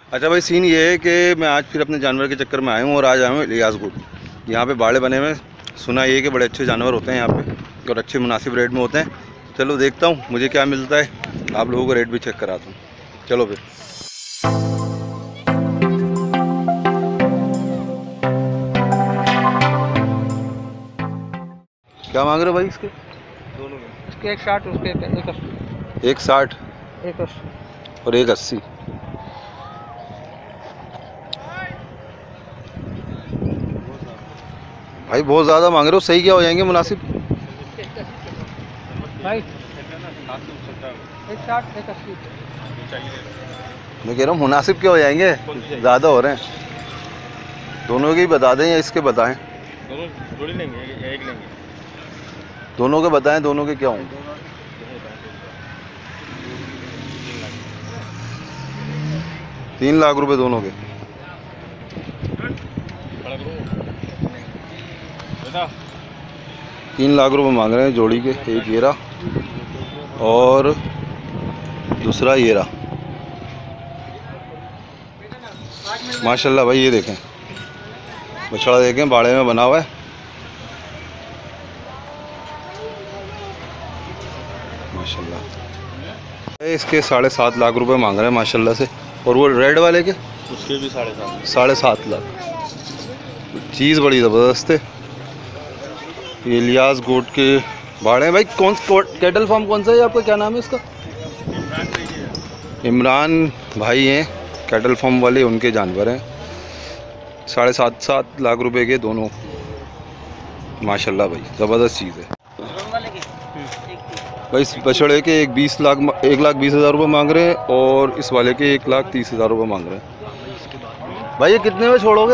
अच्छा भाई, सीन ये है कि मैं आज फिर अपने जानवर के चक्कर में आया हूँ और आज आया हूँ इलियास गोट। यहाँ पे बाड़े बने हुए, सुना ये कि बड़े अच्छे जानवर होते हैं यहाँ पे और अच्छे मुनासिब रेट में होते हैं। चलो देखता हूँ मुझे क्या मिलता है, आप लोगों को रेट भी चेक कराता हूँ। चलो फिर। क्या मांग रहे हो भाई इसके? दोनों में इसके 160, उसके 180। 160 180 और 180। भाई बहुत ज़्यादा मांग रहे हो, सही क्या हो जाएंगे मुनासिब? भाई 160 180 मैं कह रहा हूँ मुनासिब क्या हो जाएंगे, ज़्यादा हो रहे हैं। दोनों के ही बता दें या इसके बताएं? दोनों जोड़ी लेंगे, एक लेंगे। दोनों के बताएं, दोनों के क्या होंगे? 3 लाख रुपए दोनों के। 3 लाख रुपए मांग रहे हैं जोड़ी के। एक ये रहा और दूसरा ये रहा। माशाल्लाह भाई, ये देखें बछड़ा, देखें बाड़े में बना हुआ है। माशाल्लाह। इसके 7.5 लाख रुपए मांग रहे हैं माशाल्लाह से। और वो रेड वाले के उसके भी 7.5 7.5 लाख। चीज़ बड़ी ज़बरदस्त है। ये इलियास गोट के बाड़े हैं भाई। कौन कैटल फार्म कौन सा है आपका, क्या नाम है इसका? इमरान भाई हैं कैटल फार्म वाले, उनके जानवर हैं। 7.5 लाख रुपए के दोनों। माशाल्लाह भाई, ज़बरदस्त चीज़ है भाई। इस बछड़े के 1,20,000 रुपये मांग रहे हैं और इस वाले के 1,30,000 रुपये मांग रहे हैं। भाई ये कितने में छोड़ोगे?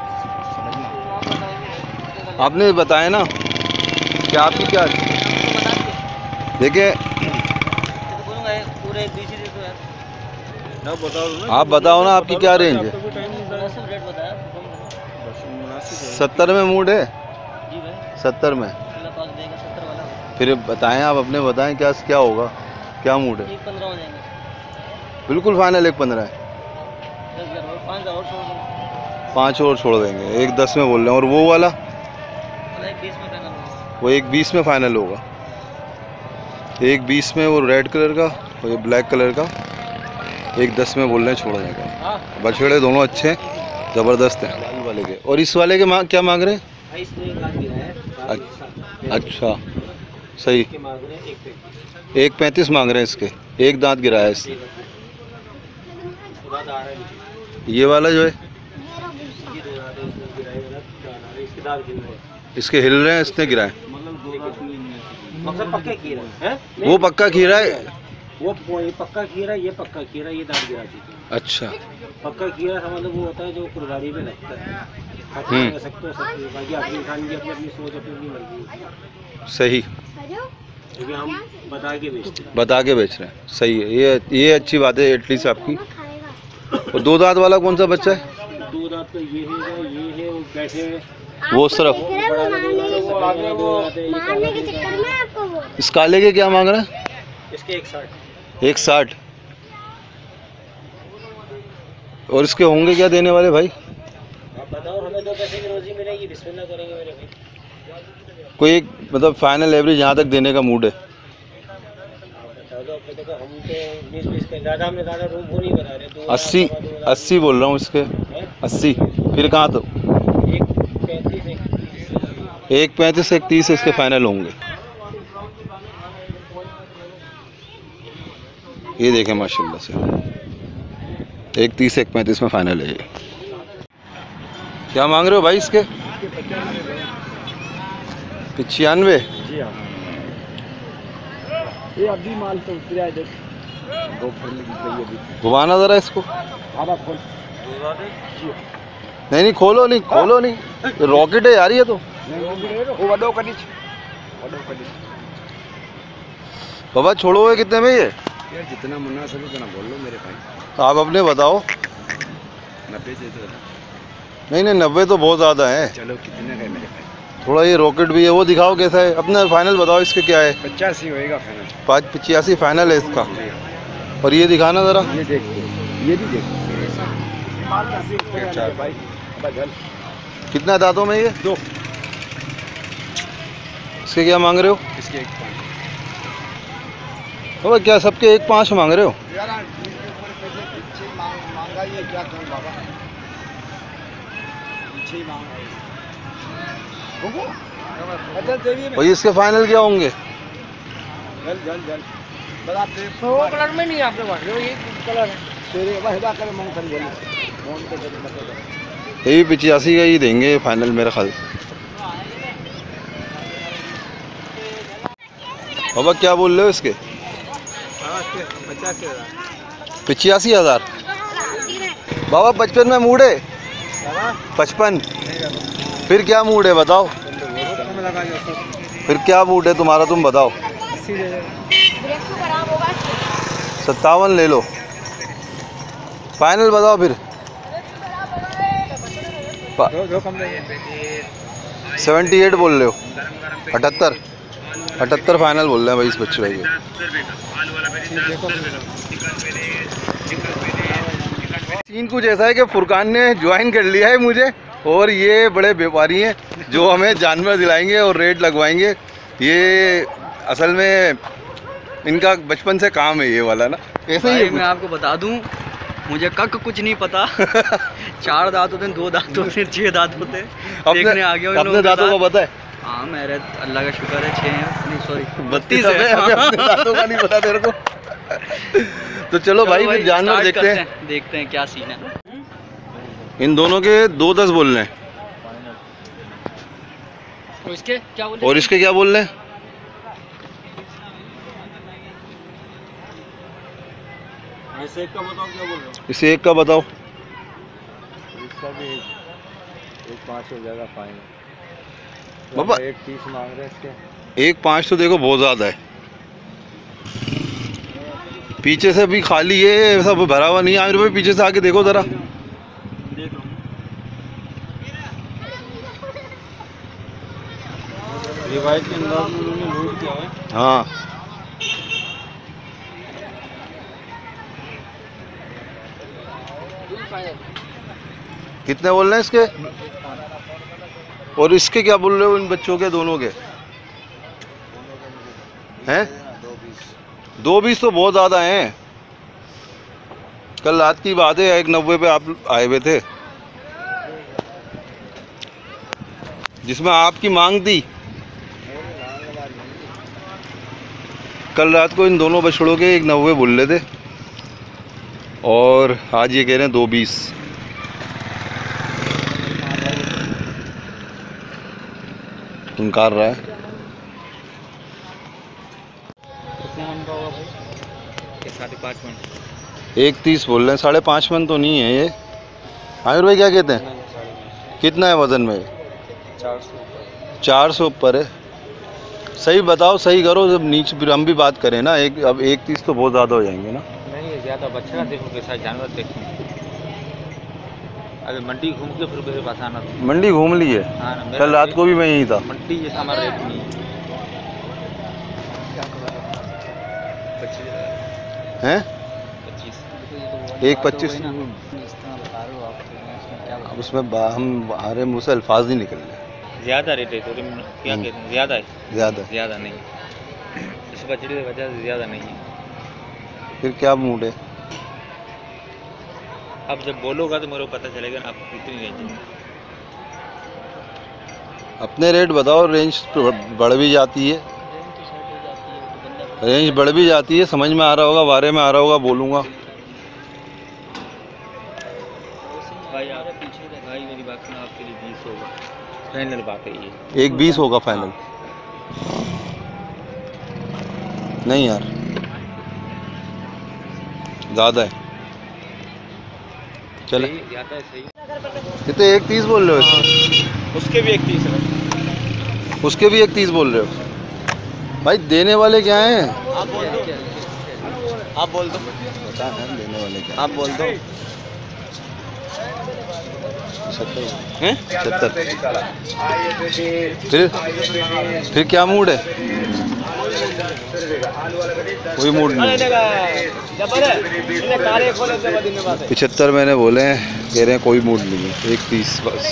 आपने बताया ना क्या आपकी क्या देखिए, आप बताओ ना आपकी क्या रेंज है? 70 में मूड है? 70 में फिर बताएं, आप अपने बताएं क्या क्या होगा, क्या मूड है? 1.15 हो जाएंगे। बिल्कुल फाइनल 1.15 है। 5 और छोड़ देंगे। 1.10 में बोल रहे हैं। और वो वाला वो 1.20 में फाइनल होगा। 1.20 में वो रेड कलर का और ये ब्लैक कलर का 1.10 में बोल रहे हैं, छोड़ देंगे। बछड़े दोनों अच्छे हैं, ज़बरदस्त हैं वाले के। और इस वाले के क्या मांग रहे हैं? अच्छा सही, 1.35 मांग रहे हैं इसके। एक दांत गिराया है इससे। ये वाला जो है इसके हिल रहे हैं, इसने गिराए। वो पक्का खीरा है, वो पक्का खीरा, ये पक्का खीरा, ये दांत गिरा दीजिए। अच्छा, पक्का खीरा समझ वो होता है जो कुर्बानी में लगता है। बाकी अपनी इंसान की अपनी सोच, अपनी मर्जी। सही, क्योंकि हम बता के बेच रहे हैं। सही है, ये अच्छी बात है एटलीस्ट आपकी। और 2 दांत वाला कौन सा बच्चा है? 2 दांत तो ये है वो बैठे वो सिर्फ इस काले के क्या मांग रहे हैं? इसके 160। 160। और इसके होंगे क्या देने वाले भाई? आप बताओ, हमें 2 पैसे की रोजी मिलेगी, बिस्मिल्लाह करेंगे मेरे भाई। कोई एक मतलब फाइनल एवरेज यहाँ तक देने का मूड है? हम तो 20 का ज़्यादा, हमने ज़्यादा रूम वो नहीं बता रहे। 80 बोल रहा हूँ इसके। 80 फिर कहाँ तो 1.35 1.30 इसके फाइनल होंगे। ये देखें माशाल्लाह से 1.30 1.35 में फाइनल है ये। क्या मांग रहे हो भाई इसके? 95। जी हाँ, ये अभी माल तो उतरा है। घुमाना ज़रा इसको। आप खोल। नहीं खोलो नहीं, रॉकेट है यार ये तो। बाबा छोड़ो है कितने में ये? यार जितना मुनासिब उतना बोल लो मेरे भाई। आप अपने बताओ। 90 दे दो। नहीं 90 तो बहुत ज़्यादा है। चलो कितने का है मेरे भाई? थोड़ा ये रॉकेट भी है, वो दिखाओ कैसा है। अपना फाइनल बताओ इसके क्या है? 85 होएगा फाइनल। 85 फाइनल है इसका। और ये दिखाना ज़रा। ये देखो, ये भी देखो। कितना दांतों में ये? 2। इसके क्या मांग रहे हो? इसके 1 बाबा क्या सबके 1.5 मांग रहे हो? भाई इसके फाइनल क्या होंगे? वो कलर में नहीं आपके पास, ये कलर है। यही 85 का ही देंगे फाइनल मेरे ख्याल से। बाबा क्या बोल रहे हो इसके? 85,000। बाबा 55 में मूड है? 55 फिर क्या मूड है बताओ? फिर क्या मूड है तुम्हारा, तुम बताओ। 57 ले लो, फाइनल बताओ फिर। 78 बोल रहे हो? 78 फाइनल बोल रहे हैं भाई इस बच्चे भाई के। सीन कुछ ऐसा है कि फुरकान ने ज्वाइन कर लिया है मुझे, और ये बड़े व्यापारी हैं जो हमें जानवर दिलाएंगे और रेट लगवाएंगे। ये असल में इनका बचपन से काम है ये वाला ना, ऐसे ही। मैं आपको बता दूं, मुझे कक कुछ नहीं पता। 4 दांत होते हैं, 2 दांत होते हैं, 6 दांत होते हैं। देखने आ गया अपने दांतों का पता है? हाँ मेरे अल्लाह का शुक्र है 6 हैं, सॉरी 32 है। अपने दांतों का नहीं पता तेरे को? तो चलो भाई फिर जानवर देखते हैं क्या सीन है। इन दोनों के 2.10 बोल रहे हैं। और इसके क्या बोल रहे हैं? और इसके क्या बोल रहे हैं? ऐसे एक का बताओ, क्या बोल रहे हो? इसे एक का बताओ। इसका भी 1.5 हो जाएगा फाइनल। बाबा 1.30 मांग रहे हैं इसके। 1.5 तो देखो बहुत ज़्यादा है। पीछे से भी खाली है, सब भरा हुआ नहीं है। आमिर भाई पीछे से आके देखो ज़रा। देख लो, रिवाइज के अंदाज में उन्होंने लोड किया है। हाँ कितने बोल रहे हैं इसके? और इसके क्या बोल रहे हो इन बच्चों के, दोनों के हैं? 2.20 तो बहुत ज़्यादा हैं। कल रात की बात है, 1.90 पे आप आए हुए थे, जिसमें आपकी मांग थी। कल रात को इन दोनों बछड़ों के 1.90 बोल रहे थे, और आज ये कह रहे हैं 2.20। इनकार रहा है। कितने मन का होगा भाई? 5.5 मन। 1.30 बोल रहे हैं, 5.5 मन तो नहीं है ये। आमिर भाई क्या कहते हैं? कितना है वजन में? 400 ऊपर है। सही बताओ, सही करो, जब नीचे फिर हम भी बात करें ना। अब 1.30 तो बहुत ज़्यादा हो जाएंगे ना। नहीं ये ज़्यादा बच्चा देखो कैसा जानवर देखो। अरे मंडी घूम के फिर मेरे पास आना था। मंडी घूम ली है? हाँ ना, कल रात को भी मैं यहीं था। मंडी जैसा हमारा रेट नहीं है। हैं? 1.25। अब उसमें हमारे मुँह से अल्फाज नहीं निकल रहे। ज़्यादा रेट है तो क्या कहते हैं, ज़्यादा है? ज़्यादा नहीं, इस बछड़े की वजह से ज़्यादा नहीं है। फिर क्या मूड है? अब जब बोलोगा तो मेरे को पता चलेगा ना आप कितनी रेंज है। अपने रेट बताओ। रेंज बढ़ भी जाती है, रेंज बढ़ भी जाती है, समझ में आ रहा होगा, बारे में आ रहा होगा, बोलूँगा। भाई आप पीछे भाई मेरी बात सुनो, आपके लिए 20 होगा फाइनल बात है ये। 1.20 होगा फाइनल? नहीं यार, ज़्यादा है। चले ज़्यादा है, सही। कितने? 1.30 बोल रहे हो इसके? उसके भी 1.30 है। उसके भी 1.30 बोल रहे हो? भाई देने वाले क्या हैं? आप बोल दो, आप बोल दो, बता हैं देने वाले क्या? आप बोल दो। 70 हैं? 70। फिर क्या मूड है? कोई मूड नहीं। 75 मैंने बोले हैं, कह रहे हैं कोई मूड नहीं है, 130 बस।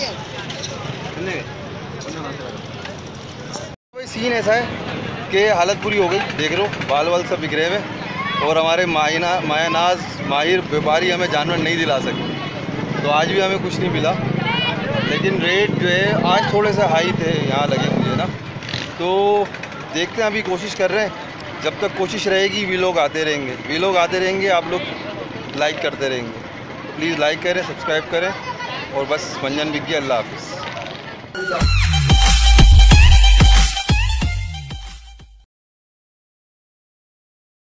भाई सीन ऐसा है कि हालत पूरी हो गई, देख रहे हो बाल वाल सब बिखरे हुए, और हमारे मायानाज माहिर व्यापारी हमें जानवर नहीं दिला सके। तो आज भी हमें कुछ नहीं मिला, लेकिन रेट जो है आज थोड़े से हाई थे यहाँ लगे मुझे ना। तो देखते हैं, अभी कोशिश कर रहे हैं, जब तक कोशिश रहेगी वीलॉग आते रहेंगे, आप लोग लाइक करते रहेंगे। प्लीज़ लाइक करें, सब्सक्राइब करें, और बस मंजन बिक गया। अल्लाह हाफिज़।